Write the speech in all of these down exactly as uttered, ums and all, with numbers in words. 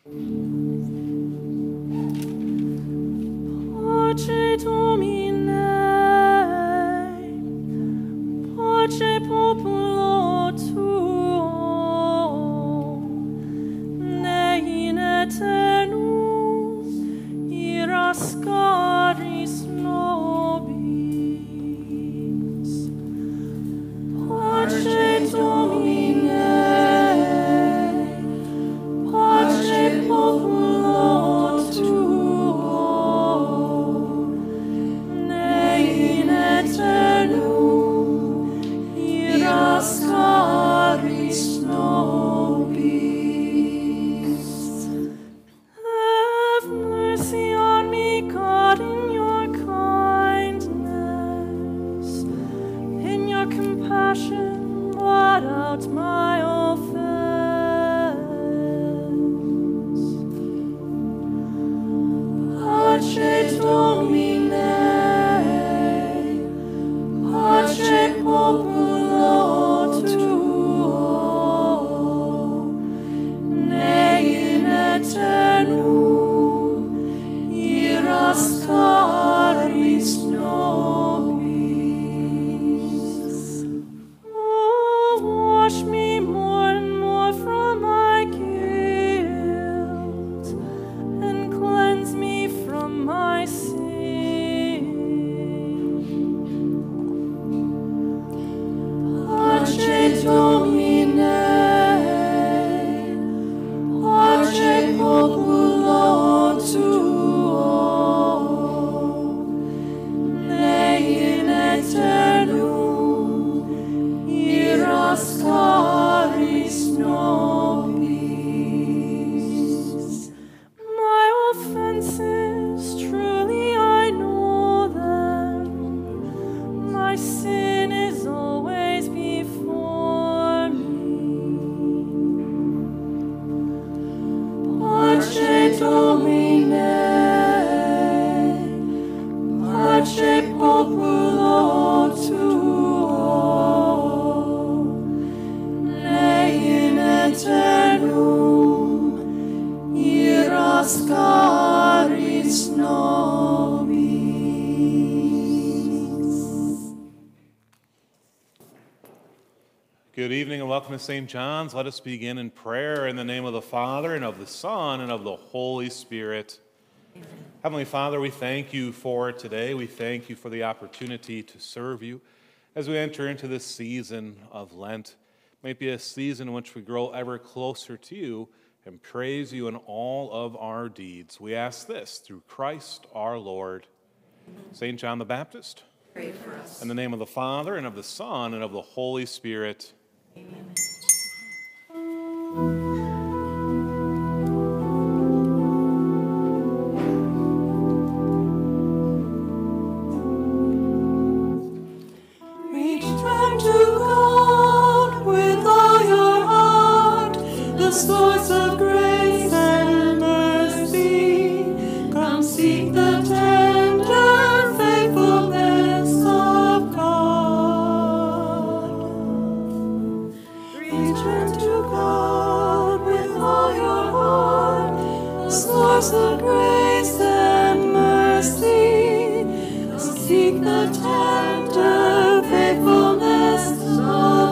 Pace Domine, pace populo tuo, ne in eternus iras caris nobis. Pace Domine, pace populo tuo, ne in eternum iras caris nobis. Have mercy on me, God, in your kindness. In your compassion, blot out my offense. Pace Domine, pace populo tuo, ne in eternum iras caris nobis. Oh, wash me more and more from my guilt, and cleanse me from my sin. Pace Domine, pace populo tuo, ne in eternum iras caris nobis. My offenses, truly I know them. My sin is always before me. Pace Domine, pace populo tuo, ne in eternum iras caris nobis. Good evening and welcome to Saint John's. Let us begin in prayer in the name of the Father and of the Son and of the Holy Spirit. Amen. Heavenly Father, we thank you for today. We thank you for the opportunity to serve you as we enter into this season of Lent. It may be a season in which we grow ever closer to you and praise you in all of our deeds. We ask this through Christ our Lord. Saint John the Baptist, Pray for us. in the name of the Father and of the Son and of the Holy Spirit. Amen. Return to God with all your heart, the source of grace and mercy. Come seek the tender faithfulness of God. Return to God with all your heart, the source of grace and mercy. Come seek the tender faithfulness of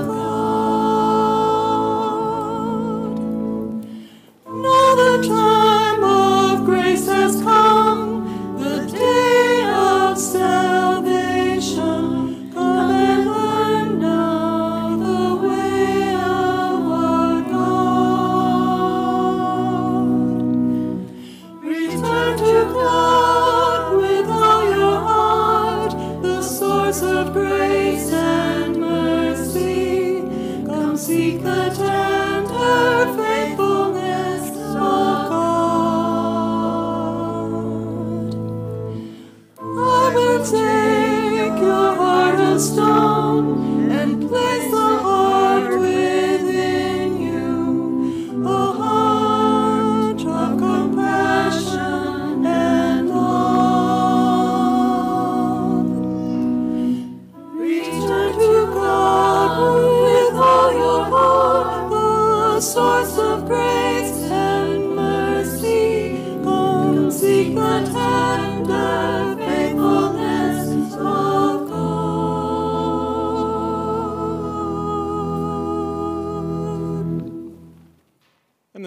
God. Now the time of grace has come, the day of salvation. Come and learn now the way of our God. Return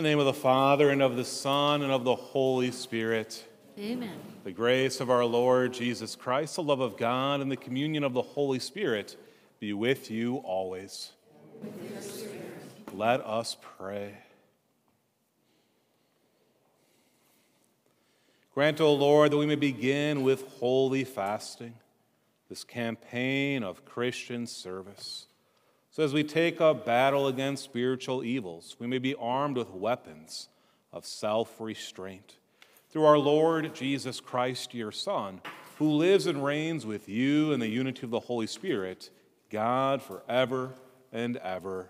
name of the Father, and of the Son, and of the Holy Spirit. Amen. The grace of our Lord Jesus Christ, the love of God, and the communion of the Holy Spirit be with you always. With your spirit. Let us pray. Grant, O Lord, that we may begin with holy fasting, this campaign of Christian service. So as we take up battle against spiritual evils, we may be armed with weapons of self-restraint. Through our Lord Jesus Christ, your Son, who lives and reigns with you in the unity of the Holy Spirit, God forever and ever.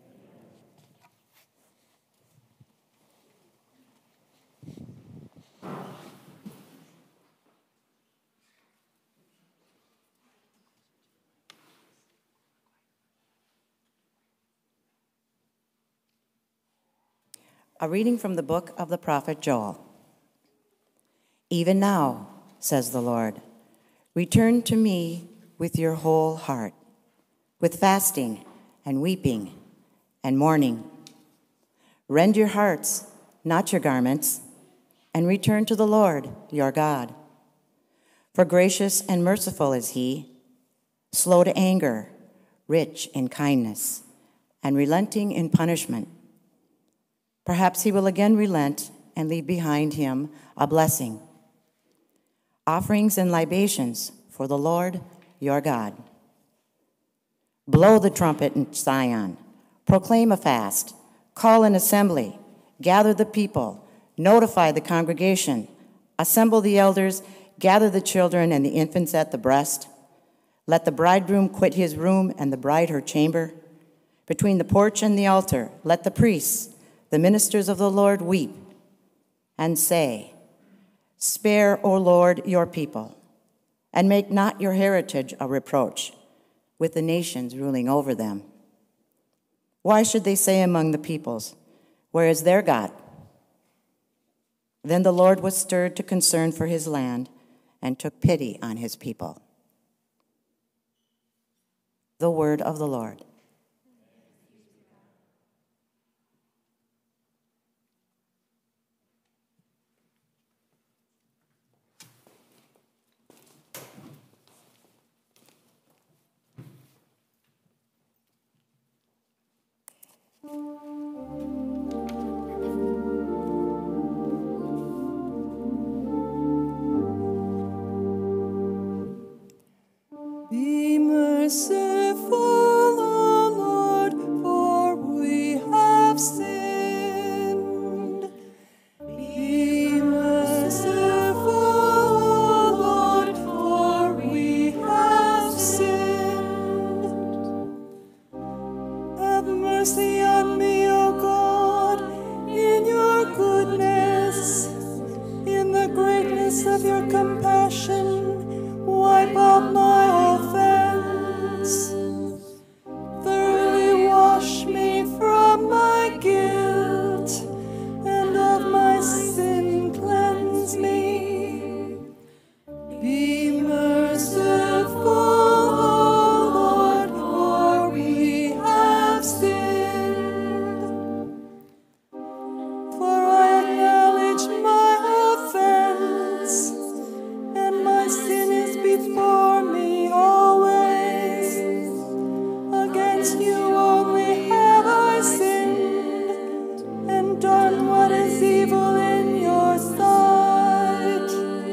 A reading from the book of the prophet Joel. Even now, says the Lord, return to me with your whole heart, with fasting and weeping and mourning. Rend your hearts, not your garments, and return to the Lord your God. For gracious and merciful is he, slow to anger, rich in kindness, and relenting in punishment. Perhaps he will again relent and leave behind him a blessing, offerings and libations for the Lord your God. Blow the trumpet in Zion, proclaim a fast, call an assembly, gather the people, notify the congregation, assemble the elders, gather the children and the infants at the breast. Let the bridegroom quit his room and the bride her chamber. Between the porch and the altar, let the priests, the ministers of the Lord, weep and say, spare, O Lord, your people, and make not your heritage a reproach with the nations ruling over them. Why should they say among the peoples, where is their God? Then the Lord was stirred to concern for his land and took pity on his people. The word of the Lord. Be merciful, O Lord, for we have sinned. Be merciful, O Lord, for we have sinned. Have mercy on me, O God, in your goodness, in the greatness of your compassion. Wipe out my offense. Thoroughly wash me from my guilt, and of my sin cleanse me. Be merciful, O Lord, for we have sinned. For I acknowledge my offense, and my sin is before me always. Against you only have I sinned, and done what is evil in your sight.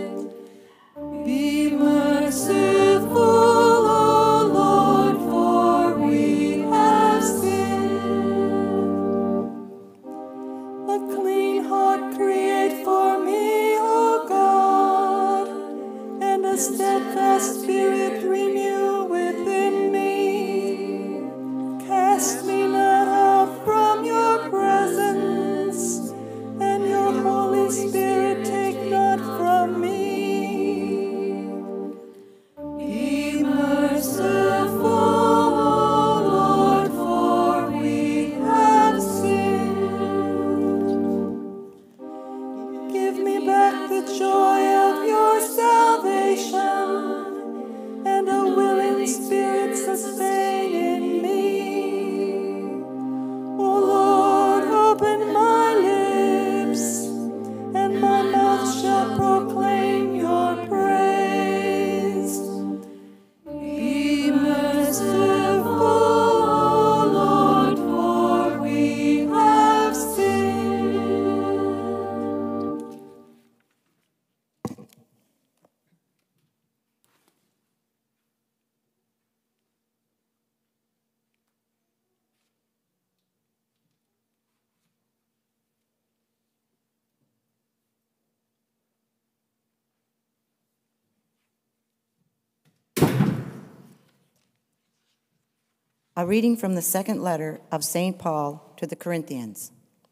Be merciful, O Lord, for we have sinned. A clean heart create for me, O God, and a steadfast spirit renew within me. Cast me not out from your presence, and your Holy Spirit take not from me. Be merciful, O Lord, for we have sinned. Give me back the joy of your salvation, and a will A reading from the second letter of Saint Paul to the Corinthians.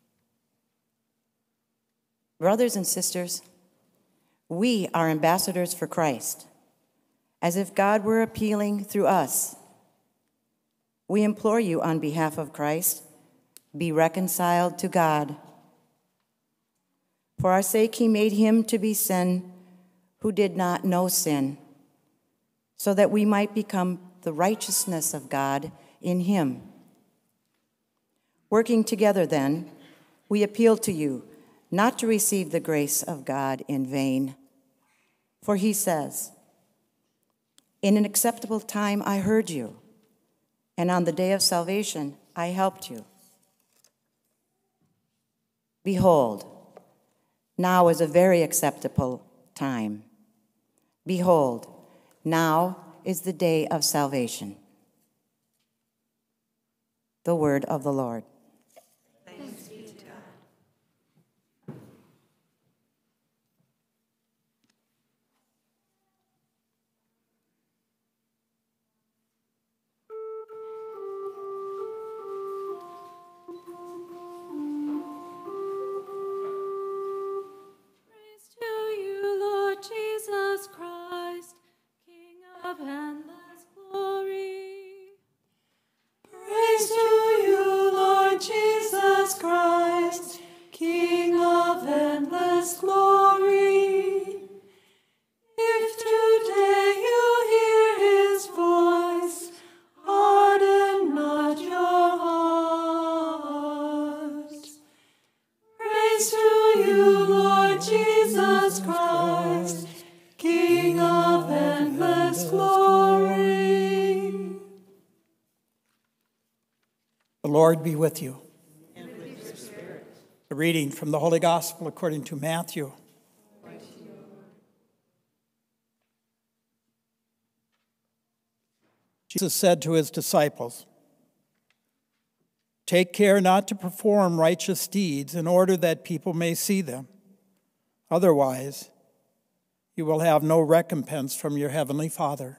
Brothers and sisters, we are ambassadors for Christ, as if God were appealing through us. We implore you on behalf of Christ, be reconciled to God. For our sake he made him to be sin who did not know sin, so that we might become the righteousness of God in him. Working together then, we appeal to you not to receive the grace of God in vain. For he says, "In an acceptable time I heard you, and on the day of salvation I helped you." Behold, now is a very acceptable time. Behold, now is the day of salvation. The word of the Lord. Thanks be to God. Praise to you, Lord Jesus Christ, King of endless glory. Praise to you, Lord Jesus Christ, King of endless glory. If today you hear his voice, harden not your hearts. Praise to you, Lord Jesus Christ, King of endless glory. The Lord be with you. And with your spirit. A reading from the Holy Gospel according to Matthew. Jesus said to his disciples, "Take care not to perform righteous deeds in order that people may see them. Otherwise, you will have no recompense from your heavenly Father.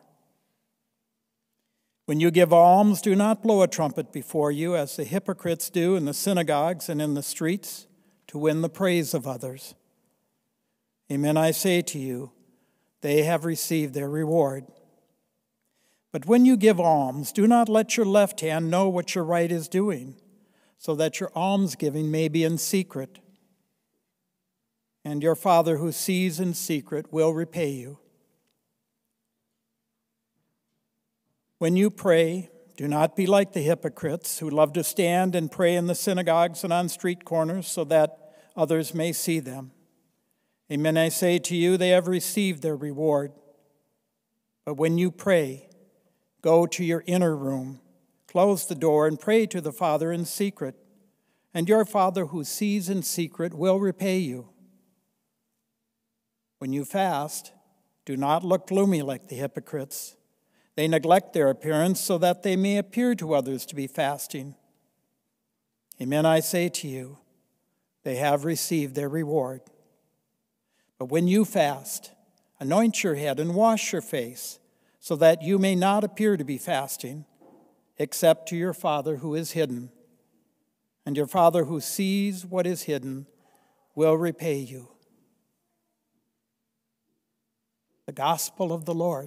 When you give alms, do not blow a trumpet before you, as the hypocrites do in the synagogues and in the streets, to win the praise of others. Amen, I say to you, they have received their reward. But when you give alms, do not let your left hand know what your right is doing, so that your almsgiving may be in secret. And your Father who sees in secret will repay you. When you pray, do not be like the hypocrites who love to stand and pray in the synagogues and on street corners so that others may see them. Amen, I say to you, they have received their reward. But when you pray, go to your inner room, close the door, and pray to the Father in secret. And your Father who sees in secret will repay you. When you fast, do not look gloomy like the hypocrites. They neglect their appearance so that they may appear to others to be fasting. Amen, I say to you, they have received their reward. But when you fast, anoint your head and wash your face, so that you may not appear to be fasting, except to your Father who is hidden. And your Father who sees what is hidden will repay you." The Gospel of the Lord.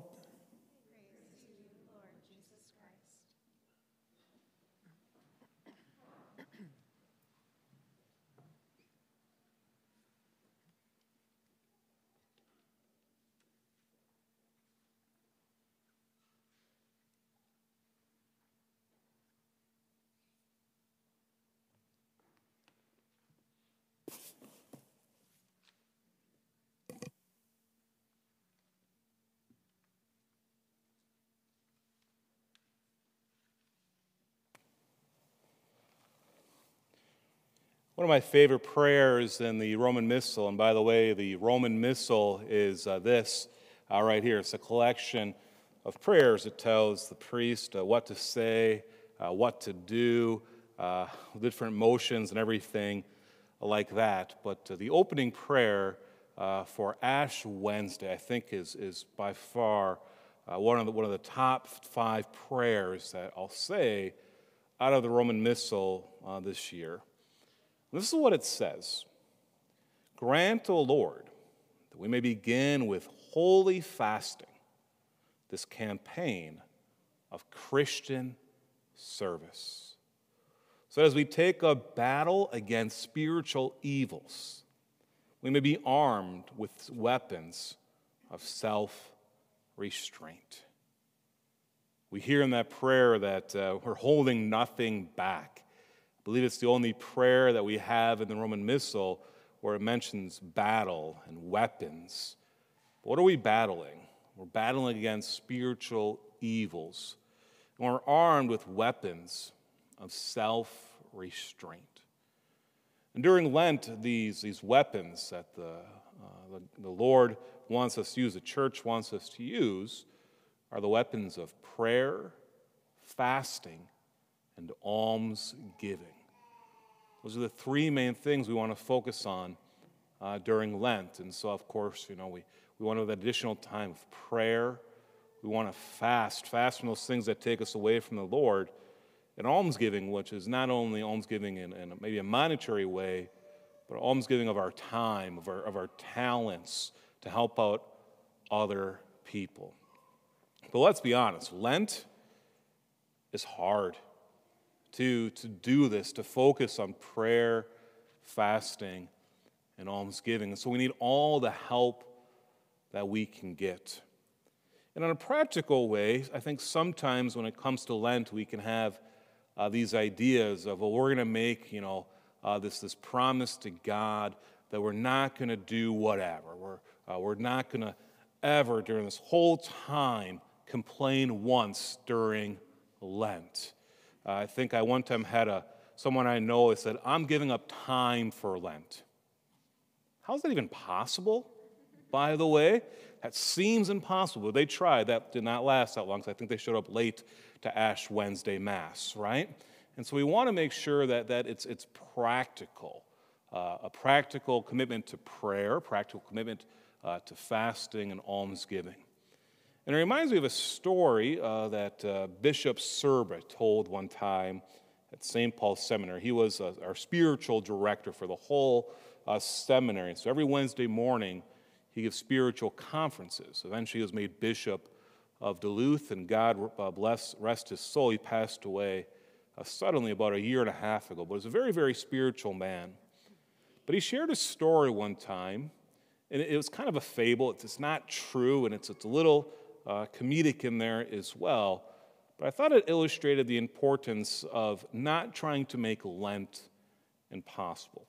One of my favorite prayers in the Roman Missal, and by the way, the Roman Missal is uh, this uh, right here. It's a collection of prayers. It tells the priest uh, what to say, uh, what to do, uh, different motions and everything like that. But uh, the opening prayer uh, for Ash Wednesday, I think, is, is by far uh, one, of the, one of the top five prayers that I'll say out of the Roman Missal uh, this year. This is what it says. Grant, O Lord, that we may begin with holy fasting this campaign of Christian service. So as we take a battle against spiritual evils, we may be armed with weapons of self-restraint. We hear in that prayer that uh, we're holding nothing back. I believe it's the only prayer that we have in the Roman Missal where it mentions battle and weapons. But what are we battling? We're battling against spiritual evils. And we're armed with weapons of self-restraint. And during Lent, these, these weapons that the, uh, the, the Lord wants us to use, the church wants us to use, are the weapons of prayer, fasting, and almsgiving. Those are the three main things we want to focus on uh, during Lent. And so, of course, you know, we, we want to have that additional time of prayer. We want to fast, fast from those things that take us away from the Lord. And almsgiving, which is not only almsgiving in, in maybe a monetary way, but almsgiving of our time, of our, of our talents to help out other people. But let's be honest, Lent is hard to, to do this, to focus on prayer, fasting, and almsgiving. And so we need all the help that we can get. And in a practical way, I think sometimes when it comes to Lent, we can have uh, these ideas of, well, we're going to make, you know, uh, this, this promise to God that we're not going to do whatever. We're, uh, we're not going to ever, during this whole time, complain once during Lent. Uh, I think I one time had a someone I know that said, I'm giving up time for Lent. How is that even possible, by the way? That seems impossible. They tried. That did not last that long, because I think they showed up late to Ash Wednesday Mass, right? And so we want to make sure that, that it's, it's practical, uh, a practical commitment to prayer, practical commitment uh, to fasting and almsgiving. And it reminds me of a story uh, that uh, Bishop Serba told one time at Saint Paul's Seminary. He was uh, our spiritual director for the whole uh, seminary. So every Wednesday morning, he gives spiritual conferences. Eventually, he was made bishop of Duluth, and God uh, bless, rest his soul. He passed away uh, suddenly about a year and a half ago. But he was a very, very spiritual man. But he shared a story one time, and it, it was kind of a fable. It's, it's not true, and it's, it's a little uh, comedic in there as well. But I thought it illustrated the importance of not trying to make Lent impossible.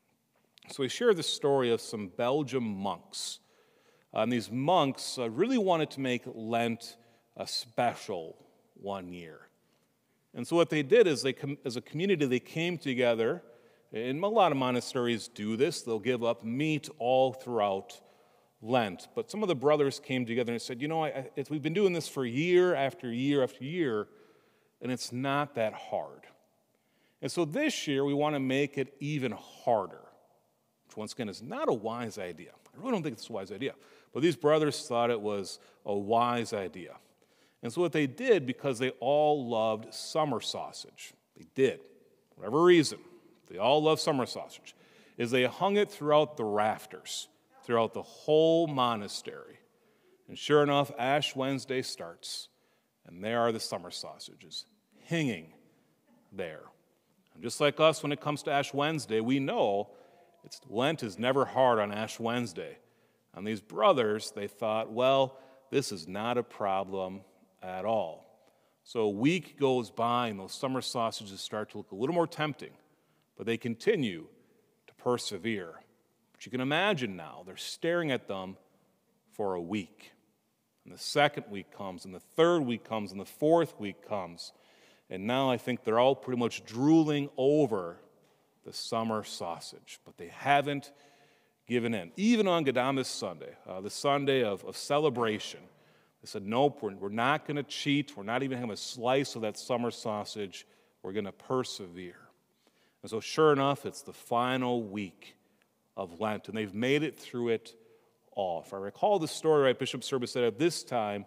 So he shared the story of some Belgian monks. Uh, and these monks uh, really wanted to make Lent uh, special one year. And so what they did is, they, com- as a community, they came together, and a lot of monasteries do this. They'll give up meat all throughout Lent. But some of the brothers came together and said, you know, I, I, it's, we've been doing this for year after year after year, and it's not that hard. And so this year, we want to make it even harder, which once again is not a wise idea. I really don't think it's a wise idea. But these brothers thought it was a wise idea. And so what they did, because they all loved summer sausage, they did, for whatever reason, they all love summer sausage, is they hung it throughout the rafters, throughout the whole monastery. And sure enough, Ash Wednesday starts, and there are the summer sausages hanging there. And just like us, when it comes to Ash Wednesday, we know it's, Lent is never hard on Ash Wednesday. And these brothers, they thought, well, this is not a problem at all. So a week goes by, and those summer sausages start to look a little more tempting, but they continue to persevere. But you can imagine now, they're staring at them for a week. And the second week comes, and the third week comes, and the fourth week comes. And now I think they're all pretty much drooling over the summer sausage, but they haven't given in. Even on Gadamus Sunday, uh, the Sunday of, of celebration, they said, nope, we're, we're not going to cheat. We're not even having a slice of that summer sausage. We're going to persevere. And so sure enough, it's the final week of Lent, and they've made it through it all. If I recall the story right, Bishop Serba said at this time,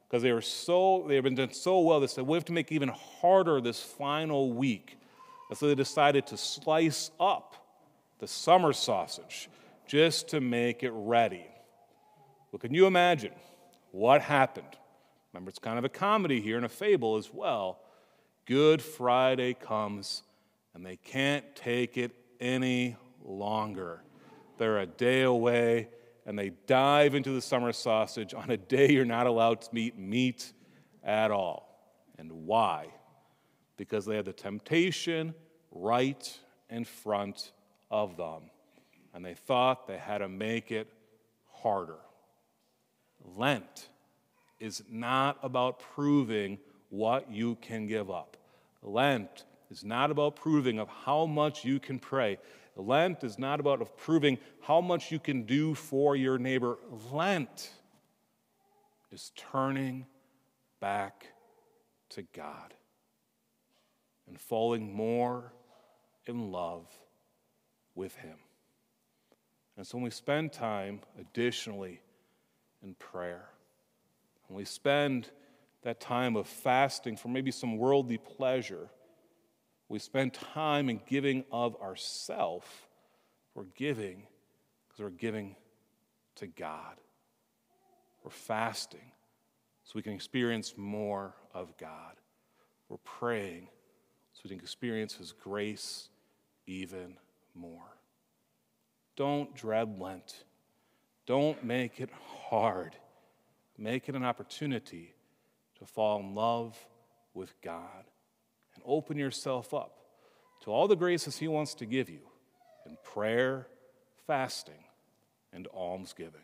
because they were so, they had been doing so well, they said, we have to make it even harder this final week. And so they decided to slice up the summer sausage just to make it ready. Well, can you imagine what happened? Remember, it's kind of a comedy here and a fable as well. Good Friday comes, and they can't take it any longer. They're a day away, and they dive into the summer sausage on a day you're not allowed to eat meat at all. And why? Because they had the temptation right in front of them, and they thought they had to make it harder. Lent is not about proving what you can give up. Lent is not about proving of how much you can pray. Lent is not about proving how much you can do for your neighbor. Lent is turning back to God and falling more in love with Him. And so when we spend time additionally in prayer, when we spend that time of fasting for maybe some worldly pleasure, we spend time in giving of ourself, we're giving because we're giving to God. We're fasting so we can experience more of God. We're praying so we can experience His grace even more. Don't dread Lent. Don't make it hard. Make it an opportunity to fall in love with God and open yourself up to all the graces He wants to give you in prayer, fasting, and almsgiving.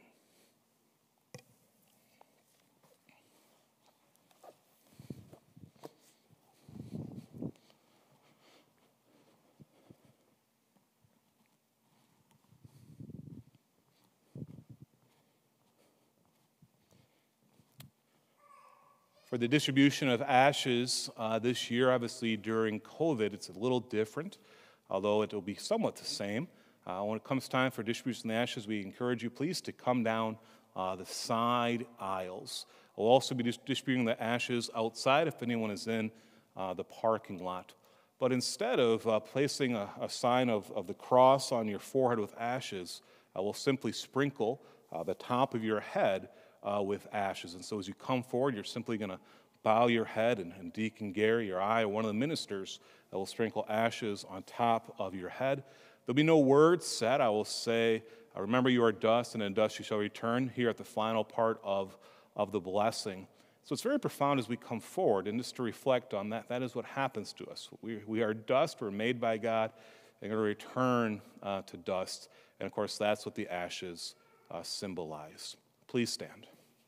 For the distribution of ashes uh, this year, obviously during COVID, it's a little different, although it will be somewhat the same. Uh, when it comes time for distribution of the ashes, we encourage you, please, to come down uh, the side aisles. We'll also be dis- distributing the ashes outside if anyone is in uh, the parking lot. But instead of uh, placing a, a sign of, of the cross on your forehead with ashes, uh, we'll simply sprinkle uh, the top of your head Uh, with ashes. And so as you come forward, you're simply going to bow your head, and, and Deacon Gary or I or one of the ministers that will sprinkle ashes on top of your head. There'll be no words said. I will say, uh, remember you are dust, and in dust you shall return, here at the final part of, of the blessing. So it's very profound as we come forward, and just to reflect on that, that is what happens to us. We, we are dust, we're made by God, and going to return uh, to dust. And of course, that's what the ashes uh, symbolize. Please stand.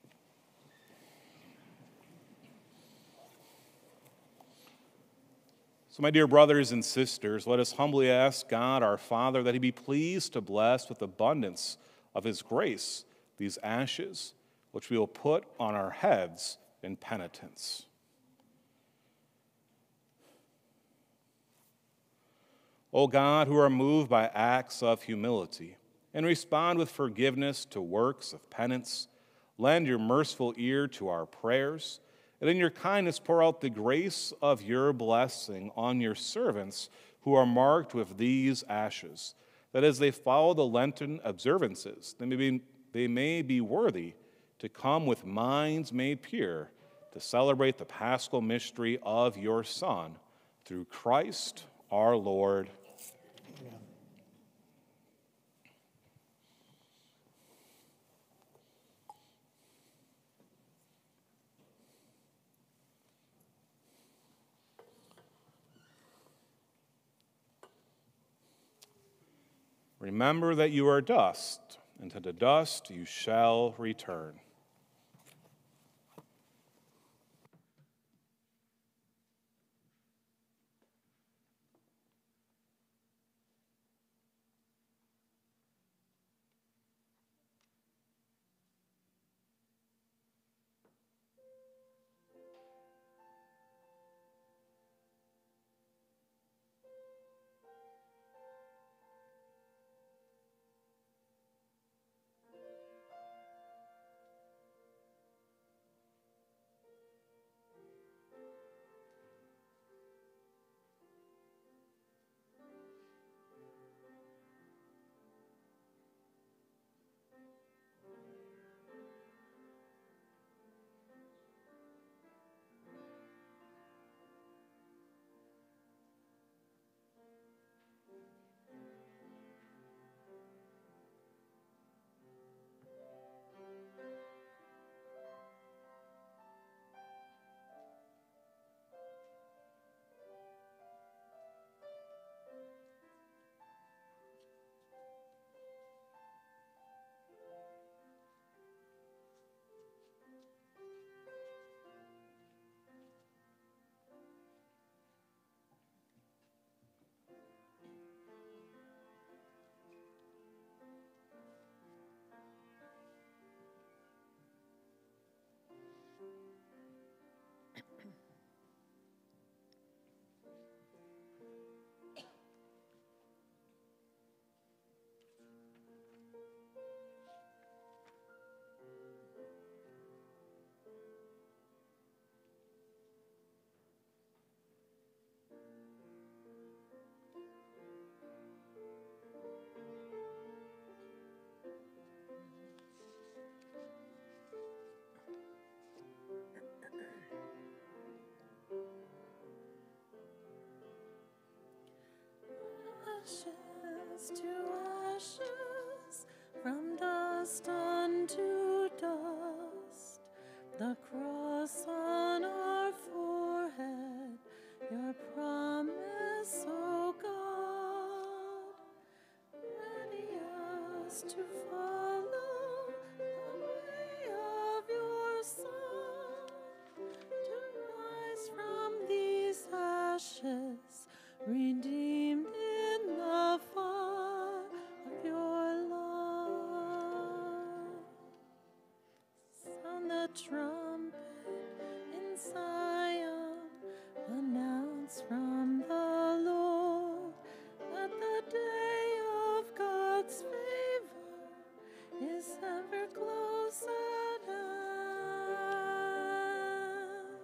So, my dear brothers and sisters, let us humbly ask God, our Father, that He be pleased to bless with abundance of His grace these ashes, which we will put on our heads in penitence. O God, who are moved by acts of humility and respond with forgiveness to works of penance, lend your merciful ear to our prayers, and in your kindness pour out the grace of your blessing on your servants who are marked with these ashes, that as they follow the Lenten observances, they may be, they may be worthy to come with minds made pure to celebrate the paschal mystery of your Son, through Christ our Lord. Amen. Remember that you are dust, and to the dust you shall return. trumpet in Zion, announce from the Lord that the day of God's favor is ever close at hand.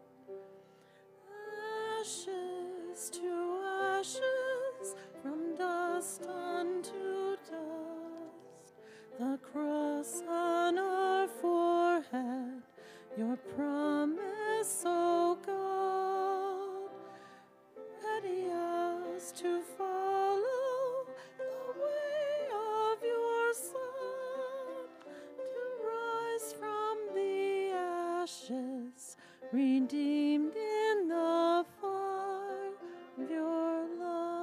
Ashes to ashes, from dust unto dust, the cross on our forehead, your promise, O God, ready us to follow the way of your Son, to rise from the ashes, redeemed in the fire of your love.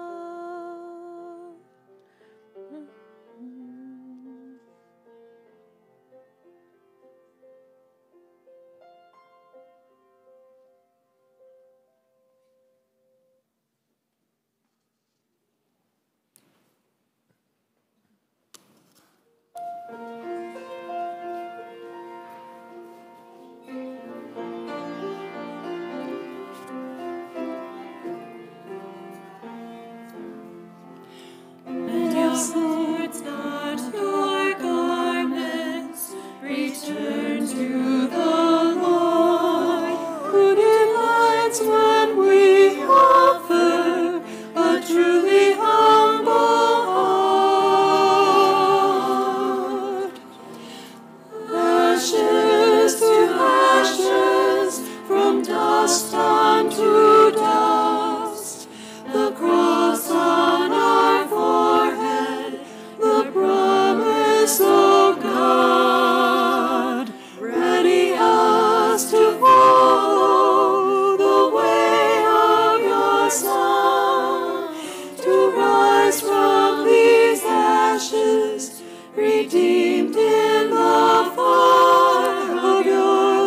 Swords not your garments, return to the Lord, who delights when we offer a truly humble heart. Ashes to ashes, from dust unto dust, the cross on our forehead, the promise of God, ready us to follow the way of your Son, to rise from these ashes, redeemed in the fire of your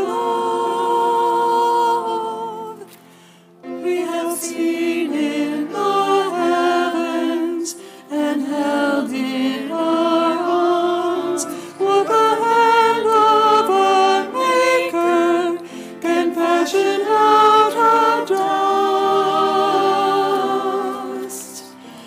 love. We have seen in the heavens and held in our arms what the hand of a maker can fashion out of dust.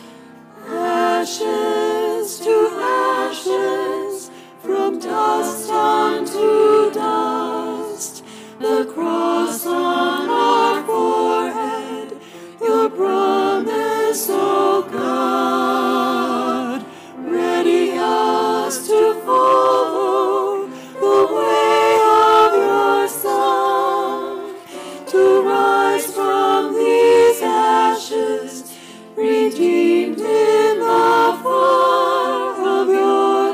Ashes to ashes, from dust unto dust, the cross on our forehead, your promise, O God, ready us to follow the way of your Son, to rise from these ashes, redeemed in the fire of your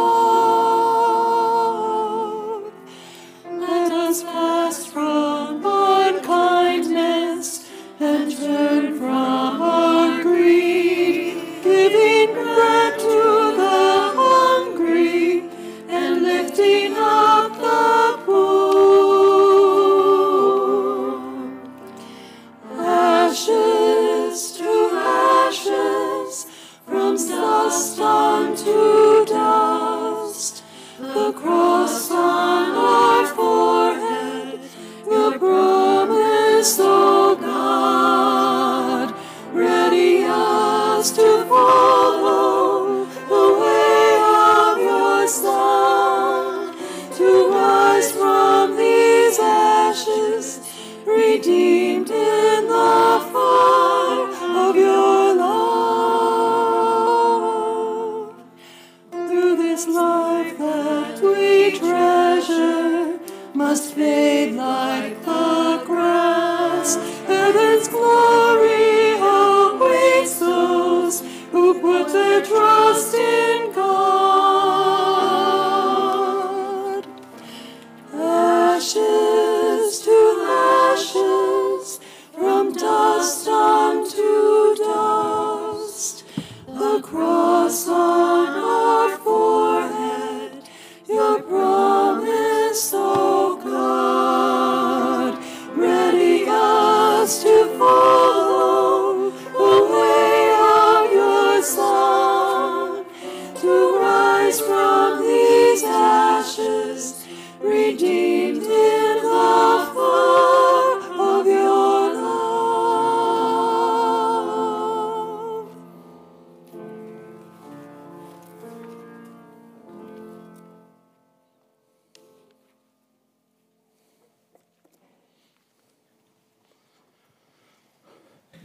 love. Let us fast from unkindness and turn from our greed, giving bread to the hungry and lifting up the poor. Ashes to ashes, from dust unto dust, the cross on our forehead, your promise, O God, ready us to follow the way of your Son, to rise from these ashes, redeemed in the fire of your love. Through this life that we treasure must fade like the grass, heaven's glory awaits those who put their trust in God. Ashes to ashes, from dust unto dust, the cross on our forehead, your promise, O God, ready us to follow the way of your Son, to rise from these ashes, redeemed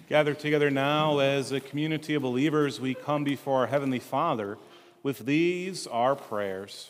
Gathered together now as a community of believers, we come before our Heavenly Father with these, our prayers.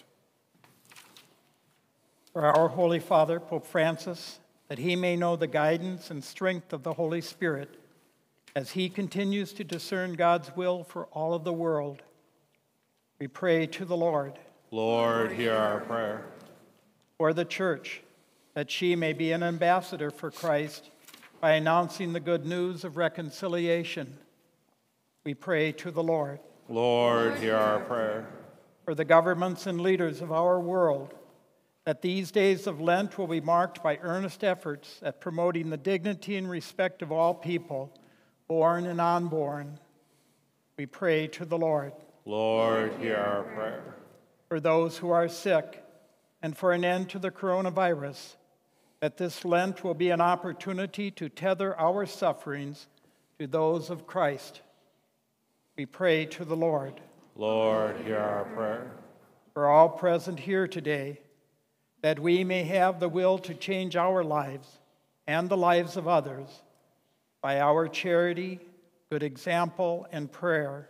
For our Holy Father, Pope Francis, that he may know the guidance and strength of the Holy Spirit as he continues to discern God's will for all of the world, we pray to the Lord. Lord, hear our prayer. For the Church, that she may be an ambassador for Christ by announcing the good news of reconciliation, we pray to the Lord. Lord, hear our prayer. For the governments and leaders of our world, that these days of Lent will be marked by earnest efforts at promoting the dignity and respect of all people, born and unborn, we pray to the Lord. Lord, hear our prayer. For those who are sick, and for an end to the coronavirus, that this Lent will be an opportunity to tether our sufferings to those of Christ, we pray to the Lord. Lord, hear our prayer. For all present here today, that we may have the will to change our lives and the lives of others by our charity, good example, and prayer,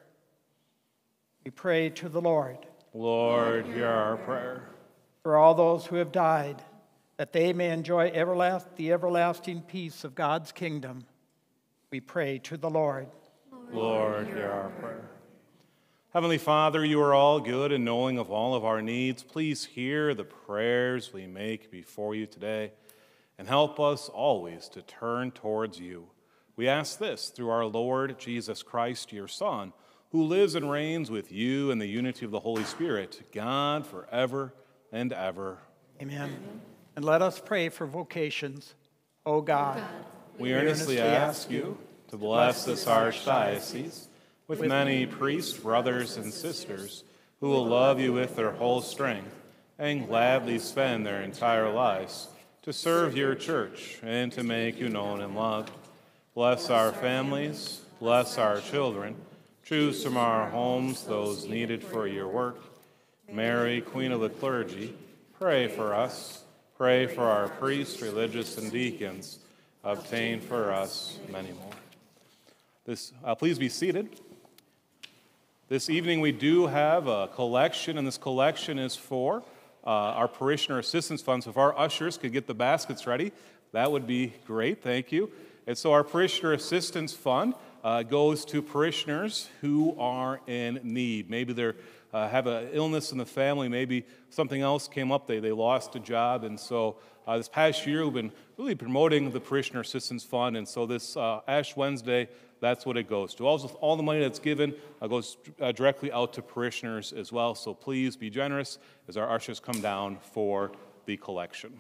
we pray to the Lord. Lord, hear our prayer. For all those who have died, that they may enjoy everlast- the everlasting peace of God's kingdom, we pray to the Lord. Lord, hear our prayer. Heavenly Father, you are all good and knowing of all of our needs. Please hear the prayers we make before you today and help us always to turn towards you. We ask this through our Lord Jesus Christ, your Son, who lives and reigns with you in the unity of the Holy Spirit, God forever and ever. Amen. And let us pray for vocations. O God, we earnestly ask you to bless this archdiocese with many priests, brothers, and sisters who will love you with their whole strength and gladly spend their entire lives to serve your church and to make you known and loved. Bless our families, bless our children, choose from our homes those needed for your work. Mary, Queen of the Clergy, pray for us. Pray for our priests, religious, and deacons. Obtain for us many more. This, uh, please be seated. This evening we do have a collection, and this collection is for uh, our Parishioner Assistance Fund. So if our ushers could get the baskets ready, that would be great. Thank you. And so our Parishioner Assistance Fund uh, goes to parishioners who are in need. Maybe they uh, have an illness in the family. Maybe something else came up. They, they lost a job. And so uh, this past year we've been really promoting the Parishioner Assistance Fund. And so this uh, Ash Wednesday, that's what it goes to. All, all the money that's given uh, goes uh, directly out to parishioners as well. So please be generous as our ushers come down for the collection.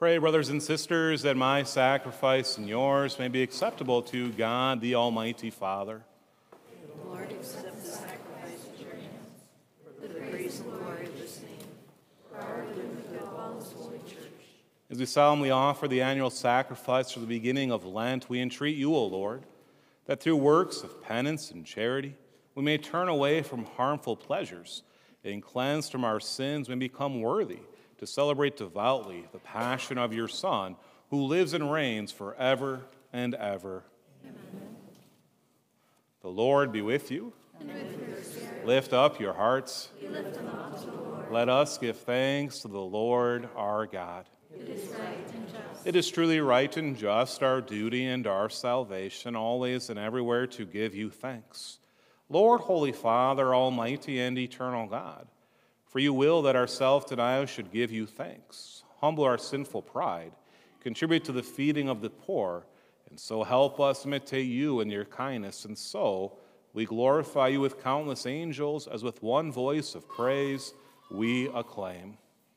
Pray, brothers and sisters, that my sacrifice and yours may be acceptable to God, the Almighty Father. Lord, accept the sacrifice at your hands, for the praise and glory of this name, for our good and the good of all his holy church. As we solemnly offer the annual sacrifice for the beginning of Lent, we entreat you, O Lord, that through works of penance and charity, we may turn away from harmful pleasures and cleansed from our sins may become worthy to celebrate devoutly the passion of your Son, who lives and reigns forever and ever. Amen. The Lord be with you. And with your spirit. Lift up your hearts. We lift them up to the Lord. Let us give thanks to the Lord our God. It is right and just. It is truly right and just, our duty and our salvation, always and everywhere to give you thanks. Lord, Holy Father, Almighty and eternal God, for you will that our self-denial should give you thanks, humble our sinful pride, contribute to the feeding of the poor, and so help us imitate you in your kindness. And so we glorify you with countless angels, as with one voice of praise we acclaim.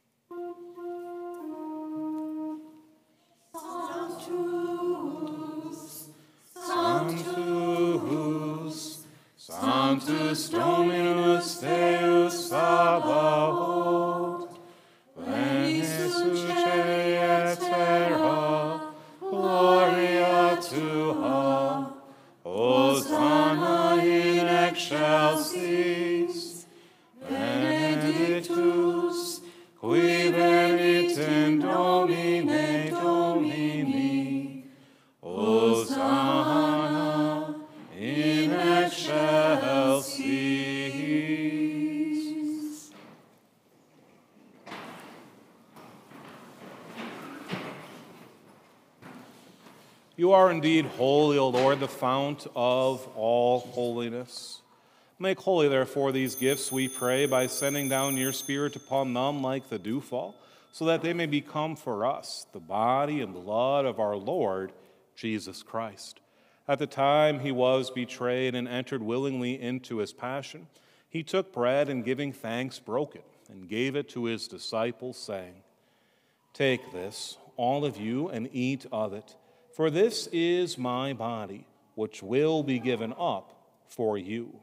Sanctus, Sanctus, Sanctus Dominus Deus Sabaoth, Venies uceli et terra, gloria tua, Hosanna in excelsis, benedictus, qui venit in Domine Domini, Hosanna in excelsis. You are indeed holy, O Lord, the fount of all holiness. Make holy, therefore, these gifts, we pray, by sending down your Spirit upon them like the dewfall, so that they may become for us the body and blood of our Lord Jesus Christ. At the time he was betrayed and entered willingly into his passion, he took bread and, giving thanks, broke it and gave it to his disciples, saying, "Take this, all of you, and eat of it, for this is my body, which will be given up for you."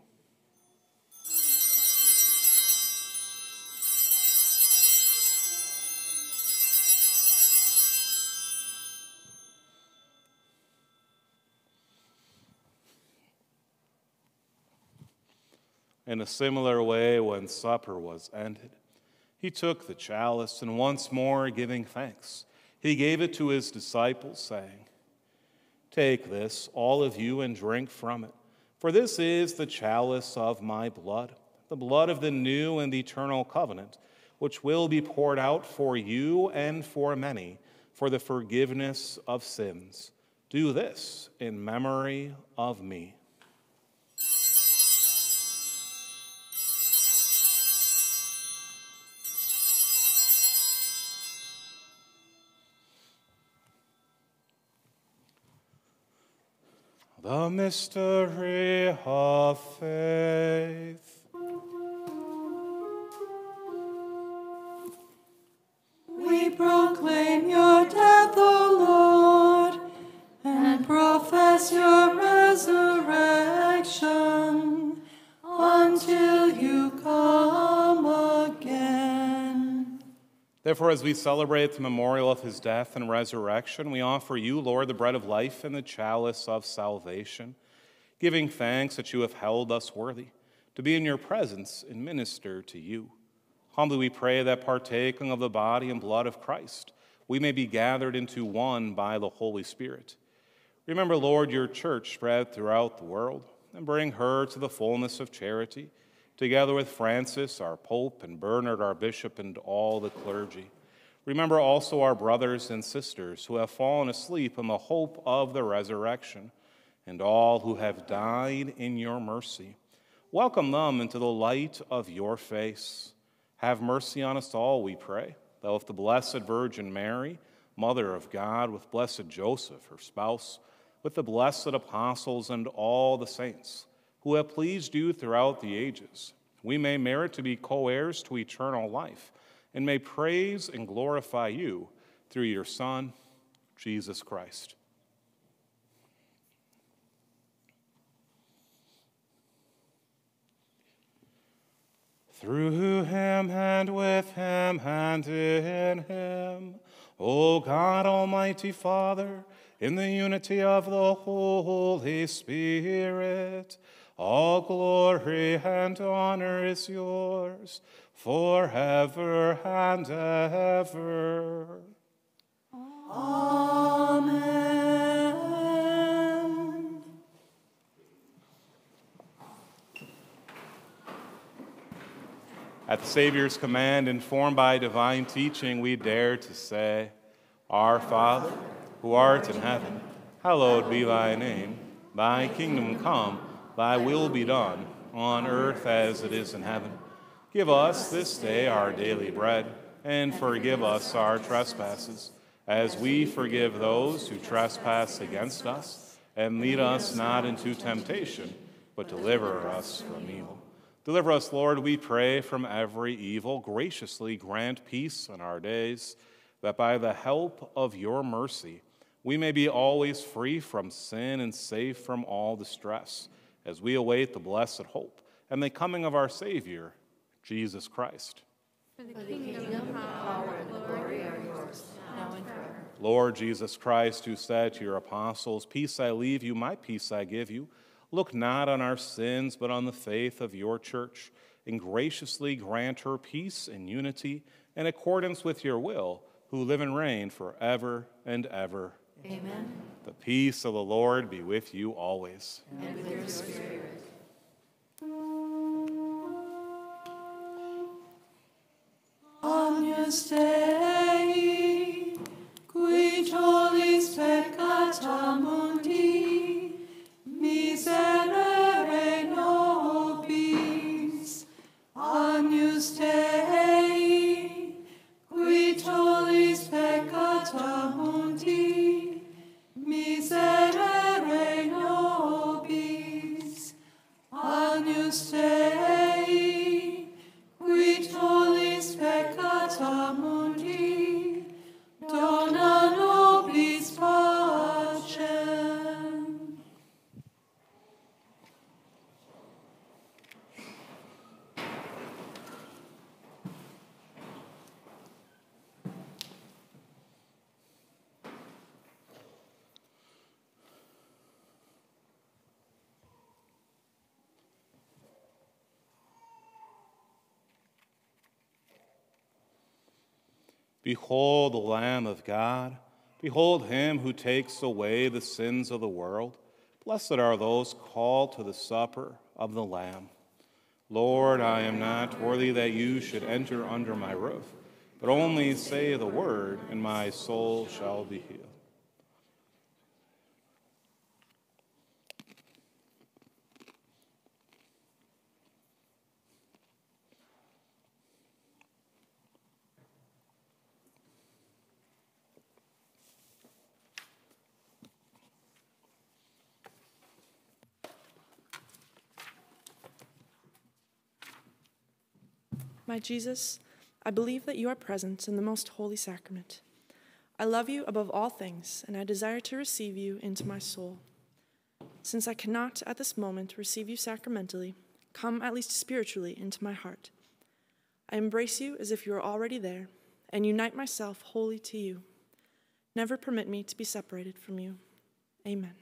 In a similar way, when supper was ended, he took the chalice, and once more giving thanks, he gave it to his disciples, saying, "Take this, all of you, and drink from it, for this is the chalice of my blood, the blood of the new and eternal covenant, which will be poured out for you and for many for the forgiveness of sins. Do this in memory of me." The mystery of faith. we proclaim your death, O Lord, and profess your resurrection until you come again. Therefore, as we celebrate the memorial of his death and resurrection, we offer you, Lord, the bread of life and the chalice of salvation, giving thanks that you have held us worthy to be in your presence and minister to you. Humbly we pray that, partaking of the body and blood of Christ, we may be gathered into one by the Holy Spirit. Remember, Lord, your church spread throughout the world, and bring her to the fullness of charity, together with Francis, our Pope, and Bernard, our Bishop, and all the clergy. Remember also our brothers and sisters who have fallen asleep in the hope of the resurrection, and all who have died in your mercy. Welcome them into the light of your face. Have mercy on us all, we pray, that with the Blessed Virgin Mary, Mother of God, with blessed Joseph, her spouse, with the blessed apostles and all the saints who have pleased you throughout the ages, we may merit to be co-heirs to eternal life, and may praise and glorify you through your Son, Jesus Christ. Through him and with him and in him, O God, Almighty Father, in the unity of the Holy Spirit, all glory and honor is yours forever and ever. Amen. At the Savior's command, informed by divine teaching, we dare to say, Our Father, who art in heaven, hallowed be thy name. Thy kingdom come, thy will be done, on earth as it is in heaven. Give us this day our daily bread, and forgive us our trespasses, as we forgive those who trespass against us. And lead us not into temptation, but deliver us from evil. Deliver us, Lord, we pray, from every evil. Graciously grant peace in our days, that by the help of your mercy we may be always free from sin and safe from all distress, as we await the blessed hope and the coming of our Savior, Jesus Christ. For the kingdom, power, and glory are yours, now and forever. Lord Jesus Christ, who said to your apostles, Peace I leave you, my peace I give you, look not on our sins, but on the faith of your church, and graciously grant her peace and unity in accordance with your will, who live and reign forever and ever. Amen. The peace of the Lord be with you always. And with your spirit. Agnus Dei, qui tollis peccata mundi, miserere nobis. Agnus Dei, qui tollis peccata mundi, miserere nobis. Agnus Dei, qui tollis peccata mundi, dona nobis pacem. Behold the Lamb of God. Behold him who takes away the sins of the world. Blessed are those called to the supper of the Lamb. Lord, I am not worthy that you should enter under my roof, but only say the word, and my soul shall be healed. My Jesus, I believe that you are present in the Most Holy Sacrament. I love you above all things, and I desire to receive you into my soul. Since I cannot at this moment receive you sacramentally, come at least spiritually into my heart. I embrace you as if you are already there, and unite myself wholly to you. Never permit me to be separated from you. Amen.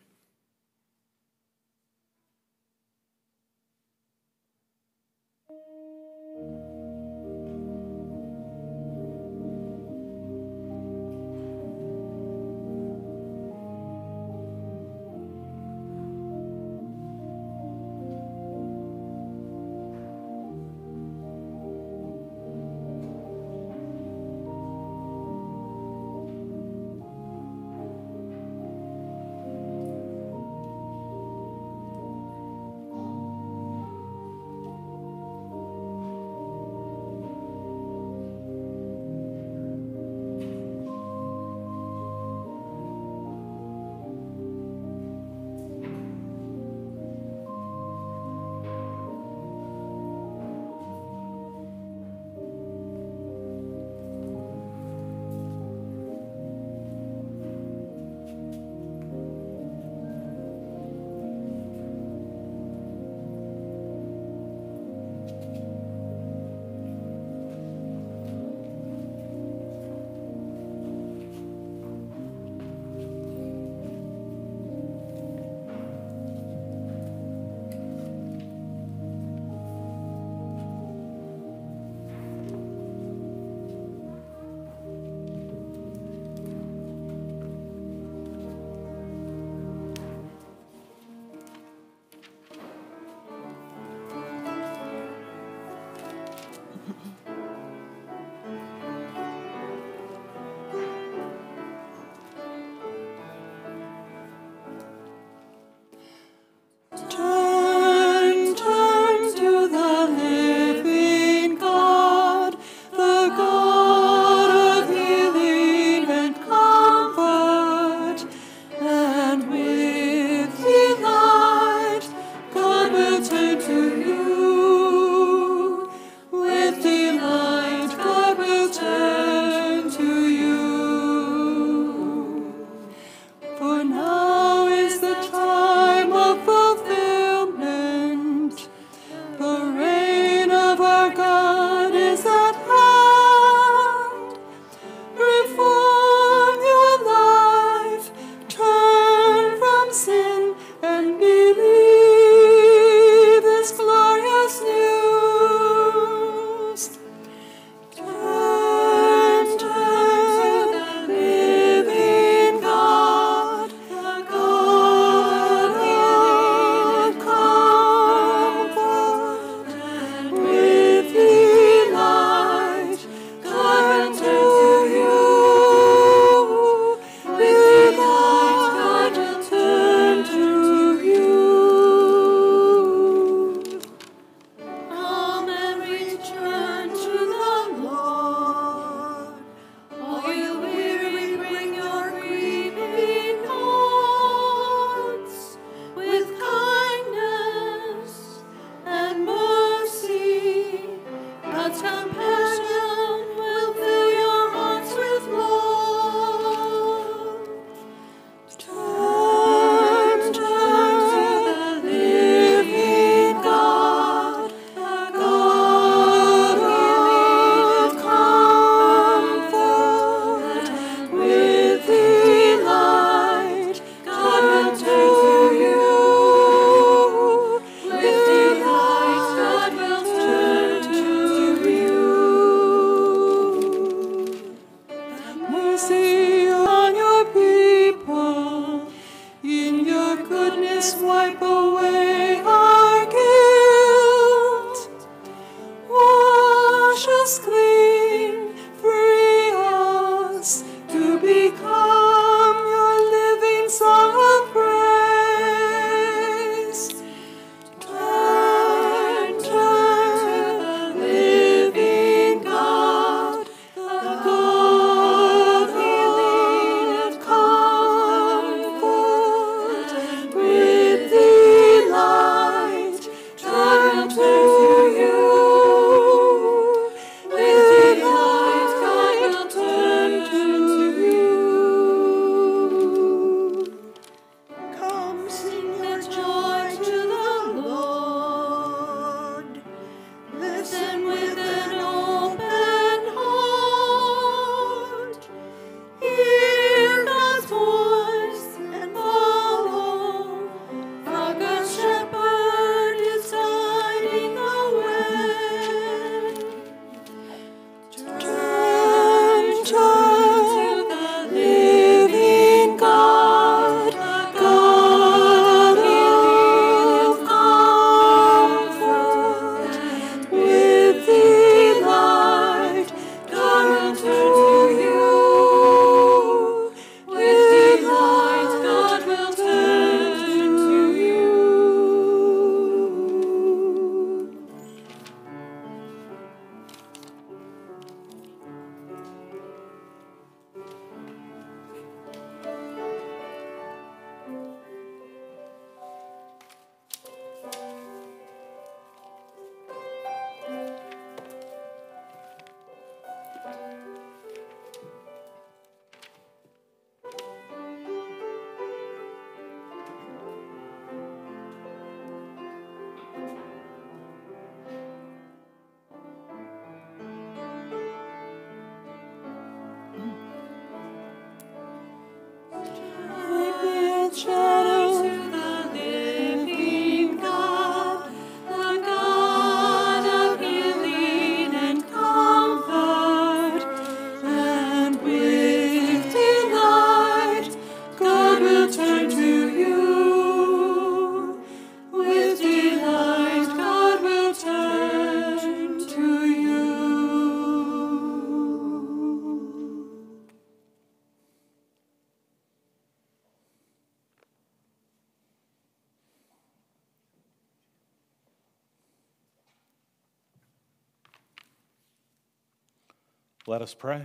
Let us pray.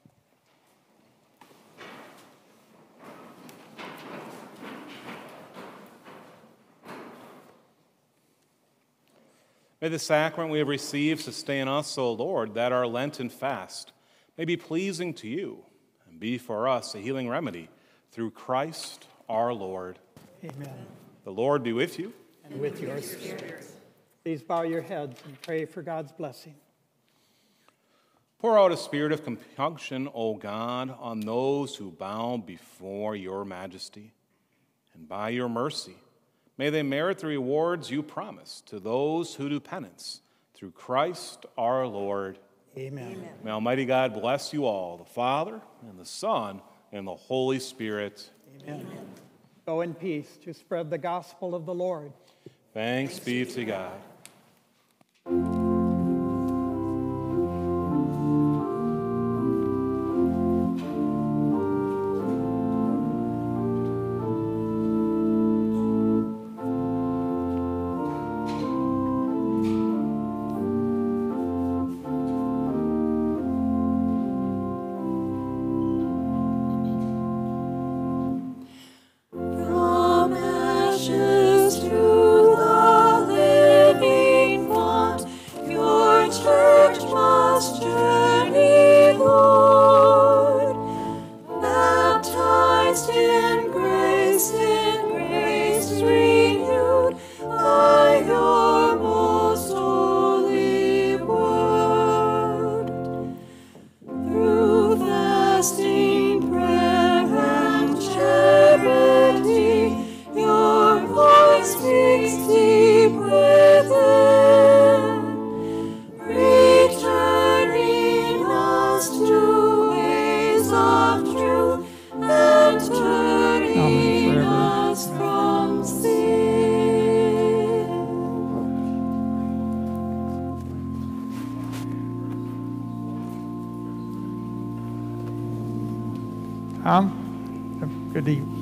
May the sacrament we have received sustain us, O Lord, that our Lenten fast may be pleasing to you and be for us a healing remedy through Christ our Lord. Amen. The Lord be with you. And with your spirit. Please bow your heads and pray for God's blessing. Pour out a spirit of compunction, O God, on those who bow before your majesty. And by your mercy, may they merit the rewards you promise to those who do penance through Christ our Lord. Amen. Amen. May Almighty God bless you all, the Father and the Son and the Holy Spirit. Amen. Amen. Go in peace to spread the gospel of the Lord. Thanks, Thanks be to God. Um, good evening.